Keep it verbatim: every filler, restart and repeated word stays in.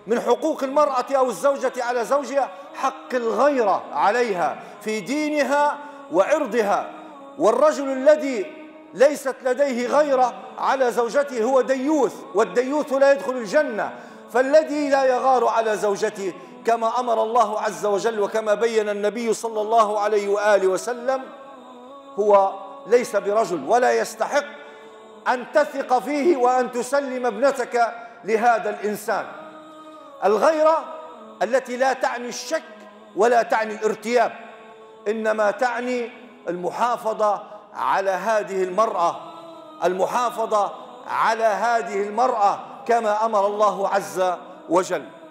من حقوق المرأة أو الزوجة على زوجها حق الغيرة عليها في دينها وعرضها. والرجل الذي ليست لديه غيرة على زوجته هو ديوث، والديوث لا يدخل الجنة. فالذي لا يغار على زوجته كما أمر الله عز وجل وكما بين النبي صلى الله عليه وآله وسلم هو ليس برجل، ولا يستحق أن تثق فيه وأن تسلم ابنتك لهذا الإنسان. الغيرة التي لا تعني الشك ولا تعني الارتياب، إنما تعني المحافظة على هذه المرأة، المحافظة على هذه المرأة كما أمر الله عز وجل.